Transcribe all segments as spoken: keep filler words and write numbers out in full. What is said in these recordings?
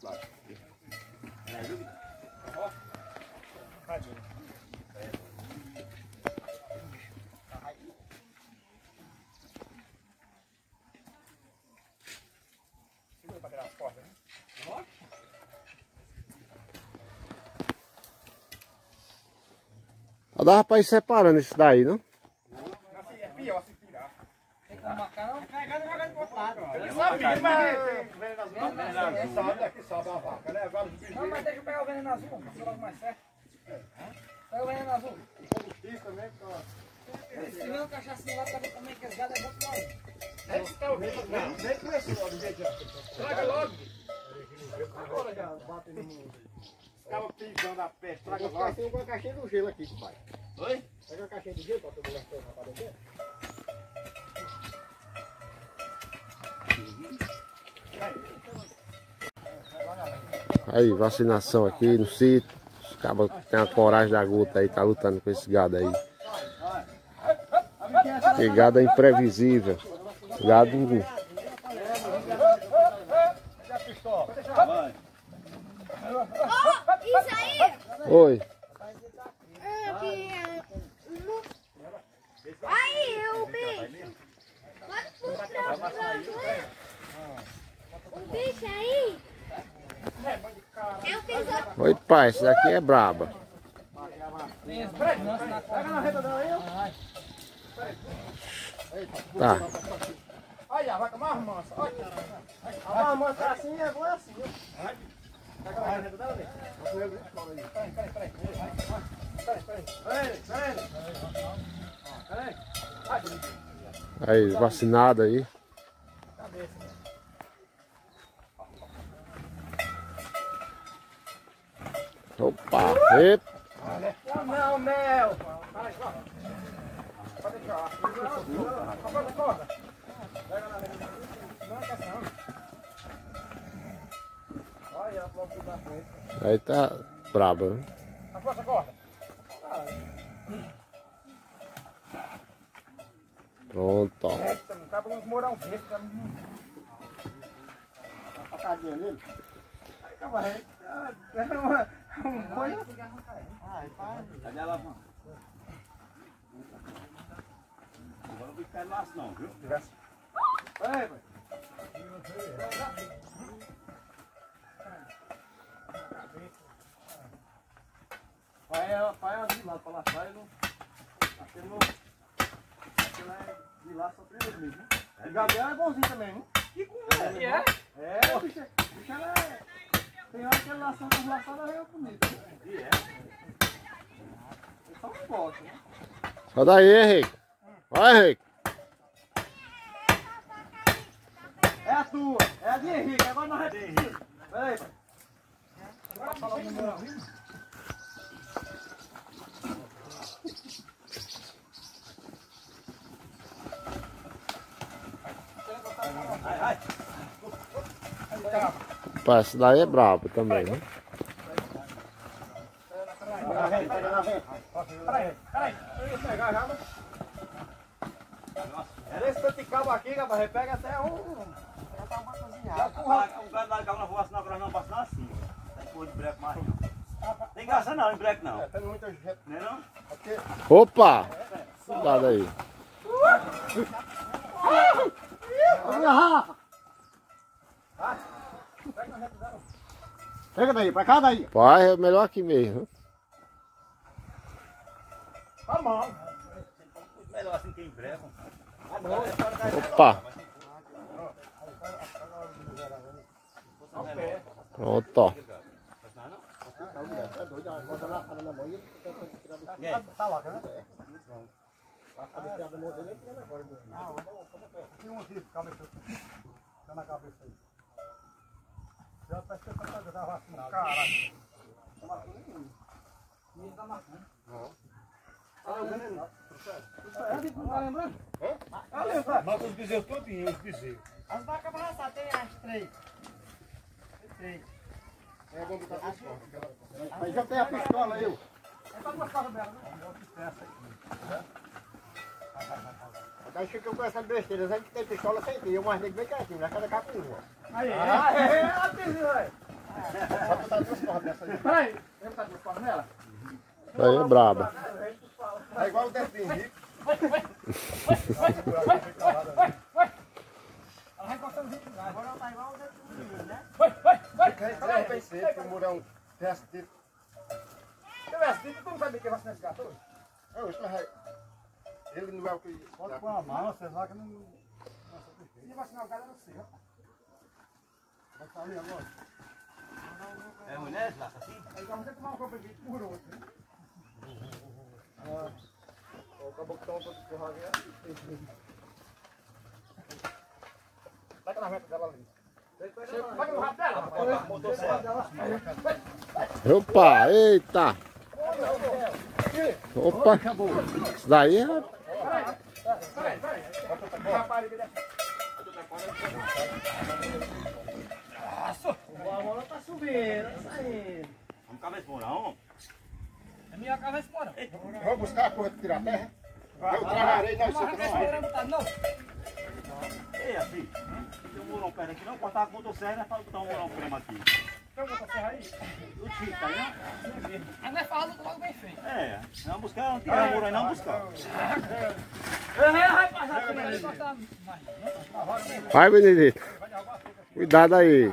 Dava pra ir separando isso daí, não? É pior se tirar. Tem que marcar não? Carregando e jogando pro outro lado. Ele sabe, mas sobe, aqui sobe a vaca, né? Agora os bichos. Não, mas deixa eu pegar o veneno azul, fica logo mais certo. Pega o veneno azul. Combustível também, Se tiver um cachaçinho lá pra ver também que as gadas é bom pra nós. esse tá o vídeo, nem começou logo, gente. Traga logo. Agora já bate no mundo. Ficava pisando a pé, traga logo. Tem uma caixinha do gelo aqui, pai. Oi? Pega uma caixinha de gelo pra tu moleque pra descer. Aí, vacinação aqui no sítio. Os cabos tem a coragem da gota aí, tá lutando com esse gado aí. Porque gado é imprevisível. Gado. Isso aí! Oi. Aí, o bicho! Pode mostrar pra você? O bicho aí! Eu fiz outro. Oi, pai, esse daqui é braba. Pega na reta dela aí, ó. Tá. Olha, a vaca mais mansa. Olha. A mais mansa é assim e a boa é assim, ó. Pega na reta dela, velho. Peraí, peraí, peraí. Peraí, peraí. Peraí, peraí. Peraí. Aí, vacinado aí. Opa, eita. Não, não, mel. Peraí, pode deixar. Acorda, acorda. Pega na reta. Não é questão. Olha, logo da frente. Aí tá braba, né? Acorda, acorda. Pronto, ó. Eita, não cabe uns morão verde. Uma facadinha nele. Aí, calma aí. É uma... Um boi. Ai, pai. Cadê a alavanca? Agora não fica laço não, viu? Vai, vai. Vai, vai ali lá pra laçar e não... Aquele não... Aquele é de laço só primeiro mesmo, né? O Gabriel é bonzinho também, né? Que conversa, é? É, o bicho é... Tem hora que ele laçou com laçada veio bonita. E é? Ele só não gosta, né? Sai daí, Henrique. Vai, Henrique. É a tua, é a de Henrique, agora nós é de Henrique. Peraí, pai. Agora fala o número. Ai, ai. Pá, esse daí é brabo também, né? Pega na rede, pega na rede. Peraí, peraí. Eu ia pegar já, mas... Era esse tanto de cabo aqui, rapaz. Pega até um... Já tá uma cozinhada. O gado lá de cabo não vou vacinar pra não vacinar assim. Tem cor de breque mais não. Tem graça não, em breque não. É, tem muita gente. Não é não? Aqui. Opa! Cuidado aí. Olha a Rafa. Pega daí, pra cá daí. Pai, é melhor aqui mesmo. Tá bom. Melhor assim que em breque. Opa! Pronto, ó. Tá lá, né? A cabeça da moça dele é tirando agora. Tem um aqui, cabeça. Tá na cabeça aí. Já tá esquecendo fazer a vacina. Caralho. Tá marcando nenhum. Ninguém tá marcando. Não. Ah, o veneno. Não tá lembrando? Hã? Ah, lembra. Mata os bezerros todinhos, os bezerros. As vacas pra assar, tem as três. Tem três. É bom botar a pistola. Aí já tem a pistola aí. É pra duas casas dela, né? Aí chegou com essa besteira, a gente tem pistola sem ter, eu mais nego bem quietinho, na cada capinha. Aí, aí, aí, Vai botar duas cordas nessa aí. Peraí, eu botar duas cordas nela? Aí é braba. É igual o dente de Henrique. Vai, vai, vai, vai, vai, vai, vai. Ela vai encostando junto lá. Agora ela tá igual o dente do menino, né? Vai, vai, vai. Eu pensei que o Murão tivesse tido. Se tivesse dito, tu não sabia que vacina esse gato hoje? Eu, isso é. Ele não é o que. Pode pôr a mão, você lá que não. Se vacinar o gato, eu não sei, rapaz. Vai estar ali agora. É mulher, Slaca, assim? Aí já você tomar uma copa aqui por outro, né? O caboclo tá um pouco de porra ali. Vai na reta dela ali. Vai no rabo dela, rapaz. Botou certo. Opa, eita. Opa. Isso daí é... Peraí, peraí. Rapariga dessa. Nossa! A bola tá subindo, tá saindo. Vamos cabeça morão. É minha casa explora. Vou buscar a coisa de tirar a terra. Eu trabalhei na Não vai estrutura. esperando botar, não. Ei, assim, tem um morão perto aqui, não cortar com motosserra, né? Para botar um morão crema aqui. Então botar serra aí. O Chico tá aí, não? Aí não é falado logo bem feito. É, não buscar, não tirar o morão aí, não buscar. Vai passar por aí, passar mais. Vai, Benedito. Cuidado aí.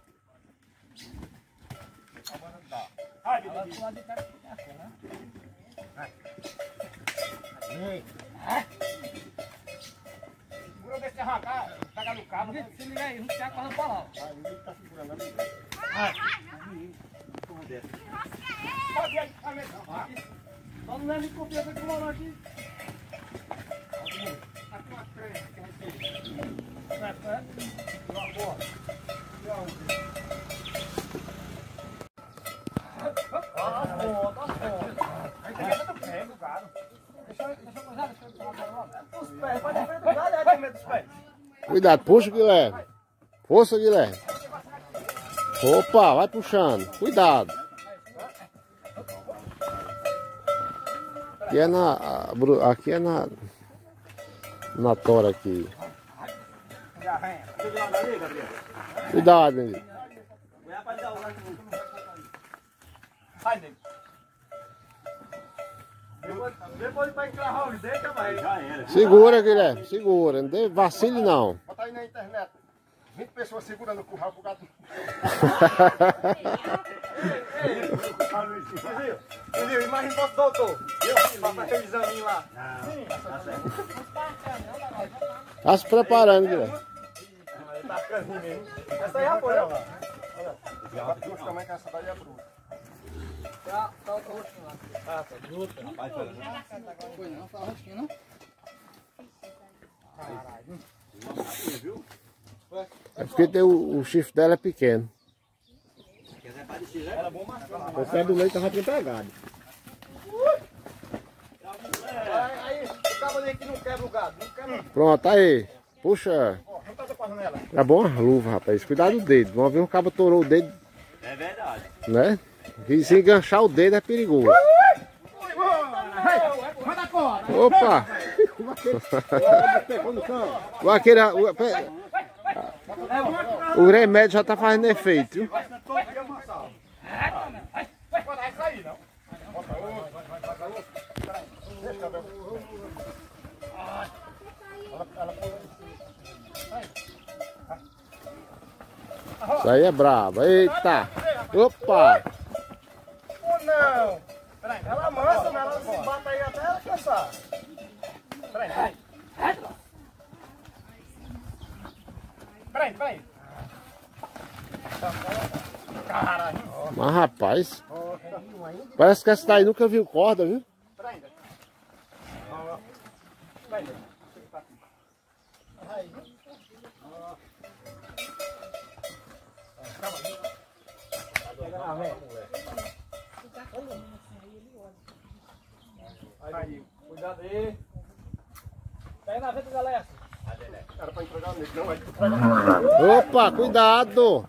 Ai, Ela do lado de cá fica assim, né? Segura desse arrancar, pegar no cabo. Se liga aí, não tem a corda pra lá. Pode ir, vai mesmo. Só não leva em confiança que o morão aqui. Aqui uma três, que vai ser. Vai, vai. Uma boa. Cuidado, puxa, Guilherme. Força, Guilherme. Opa, vai puxando. Cuidado. Aqui é na... Aqui é na... Na tora aqui. Cuidado, Benedito. Sai, nego. Depois vai encravar os dentes, vai. Já era. Segura, Guilherme. Segura. Não dê vacile, não. Bota aí na internet. vinte pessoas segurando o curral pro gato. Entendeu? Imagina o nosso doutor. Eu faço aquele examinho lá. Tá se preparando, Guilherme. Tá ficando ruim mesmo. Essa aí é a boa, olha. Olha. Duas também que essa daí é bruta. Tá, tá o rosto lá. Ah, tá bruta. Rapaz, pera. Foi não, tá rostinho, não? Viu? É porque tem o, o chifre dela é pequeno. Quer dizer, parecia, né? Era bom, mas... O pé do leite tava pegado. Aí, o cabo ali que não quebra o gado. Não quebra. Pronto, aí. Puxa. Ó, não tá com nela. É bom a luva, rapaz. Cuidado do dedo. Uma vez o cabo torou o dedo, É verdade. né? E se enganchar o dedo é perigoso. Vai dar corda. Opa! O, aquele, o, pe- o remédio já tá fazendo efeito, viu? Vai sair, não. Isso aí é brabo. Eita! Opa! Ou não? Peraí, ela mansa, mas ela se bate aí até ela cansar. Peraí, peraí. Peraí, peraí. Caralho. Mas rapaz, parece que essa daí nunca viu corda, viu? Peraí. Peraí. Aí. Aí, cuidado aí. Pega na veta da Lessa. Era pra entregar o negro, não é? Opa, cuidado!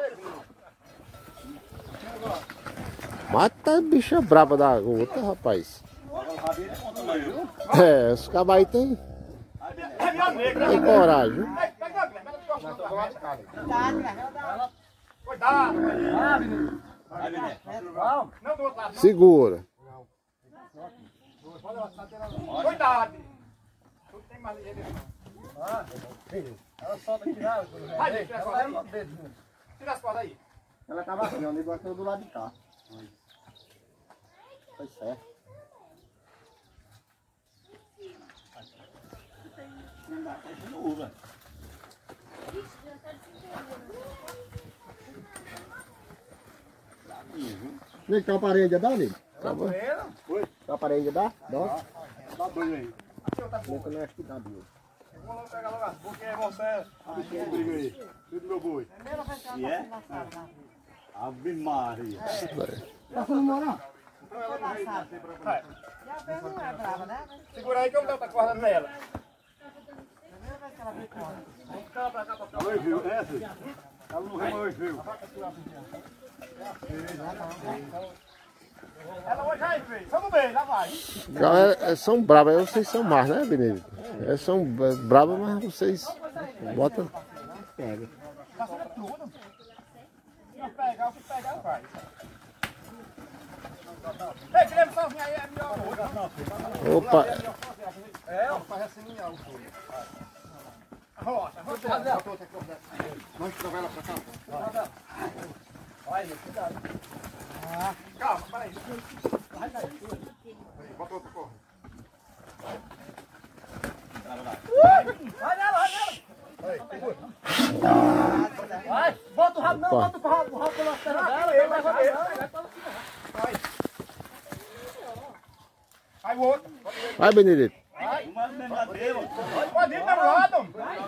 Mata a bicha braba da outra, rapaz. É, os cabos aí tem, É minha negra. tem coragem, viu? Pega a Guilherme, ela gosta. Não, tô do lado de cá. Ela... Cuidado. Ah, menino. Vai, Bené. Não. Não do outro lado. Segura. Cuidado. Tudo tem mais ligeiro. Ah, ela solta aqui já. Vai, tira as cordas aí. Ela vai no dedo. Tira as cordas aí. Ela tava assim, o negócio do lado de cá. Foi certo. Vem cá, a parede dá, amigo? Acabou. A parede dá? Dá. Dá dois aí. Aqui, outra Nesse não acho que dá, viu? Vou logo pegar logo as porque é você. Bichinho comigo aí. Tudo meu boi. E é? Ave Maria. Tá com moral? Vai. Segura aí que eu vou dar outra corda nela. Oi, viu? É, filho? Ela não vem hoje, viu? Ela hoje aí, filho. Vamos ver, já vai. Galera, é, são bravas, vocês são mais, né, Benedito? É, são é, bravas, mas vocês botam. Pega. Passou tudo. Se não pegar, o que pegar vai. Ei, Guilherme, só vinha aí, é melhor. Opa, É, ó, faz assim, minha. Rocha, rocha. Vamos jogar ela pra cá. Vai, cuidado. Calma, peraí. Vai daí. Bota outra corda. Vai nela, vai nela. Vai, segura. Vai, bota o rabo não, Opa. bota o rabo, o rabo pela perna dela. Eu, Vai, vai, vai, vai. vai. Vai. Vai o outro. vai, Benedito. Uma madeira. Pode ir do lado.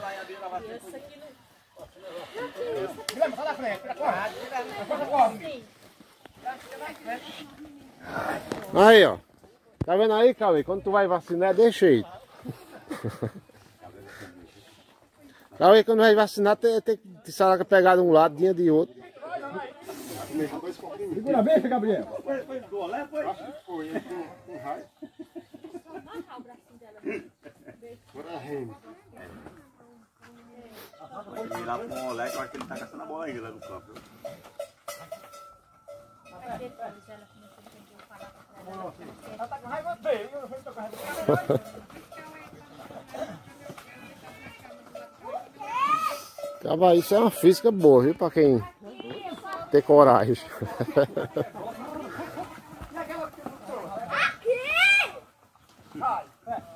Guilherme, sai da frente. Tira a corda. Depois a corda. Aí, ó. Tá vendo aí, Cauê? Quando tu vai vacinar, deixa aí. Cauê, quando vai vacinar, tem, tem que salaca pegar de um lado, dinha de outro. Segura bem, Gabriel. Foi, foi do olé, foi? Foi, ele com raio. Vai virar com o olé, que eu acho que ele tá caçando a bola ainda lá no campo. Ela tá com raiva dele. Eu não tô com raiva dele. Cava, isso é uma física boa, viu? Pra quem tem coragem. Vai.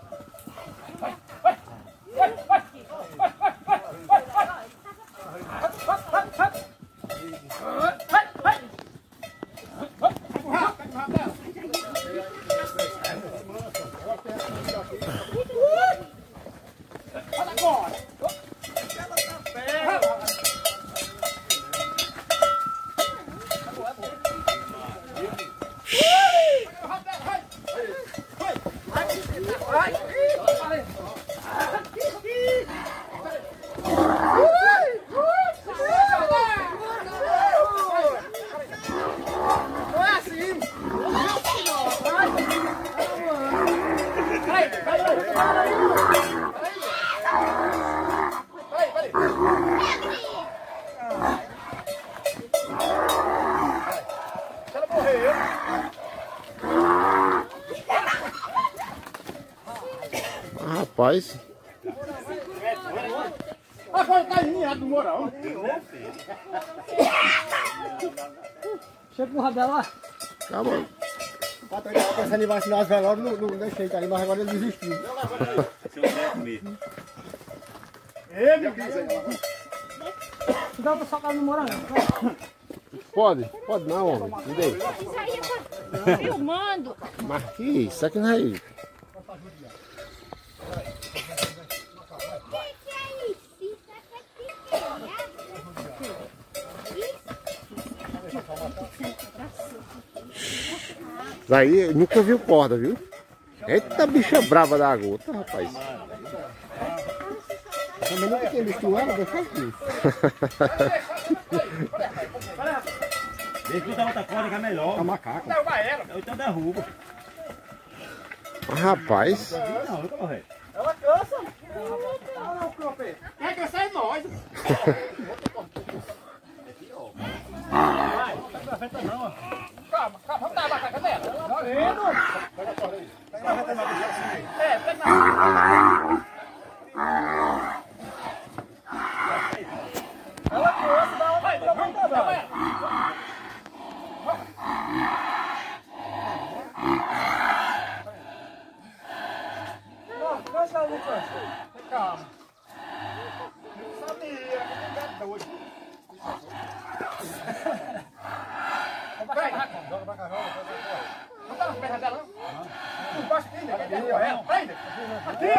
Ela morreu. Ah, rapaz, Agora tá enlinhado no moral. Chega com o rabo dela lá. calma. Quatro horas pensando em vacinar as velórios, não, não deixei ali, mas agora ele desistiu. Seu neto mesmo. Ei, meu Deus. Dá pra socar no morango. Pode? Pode não, homem. Me dê. Isso aí tá filmando. Mas que isso aqui não é isso. O que é isso? Isso é Daí eu nunca viu corda, viu? Eita bicha brava da gota, rapaz. Também nunca tinha visto ela, deixa aqui. Deixa eu dar outra corda que é melhor. É macaco. Não, vai ela. Eu então derrubo. Mas, rapaz, Não, eu tô correto. Ela cansa. Quem cansar é nós. na frente não, ó. Calma, calma, vamos dar a vaca dela. Tá vendo? Pega a corda aí. Pega na frente não, deixa assim. É, pega na. Ela coça, dá uma vai, vai, vai, vai. Não, cansa aí, cansa. Calma. Eu sabia, que tem gato doido. Vai, vai. Joga pra cá, joga pra cá. Não tá nas pernas dela, não? Por baixo aqui, né? Quer ela? Prende. Aqui.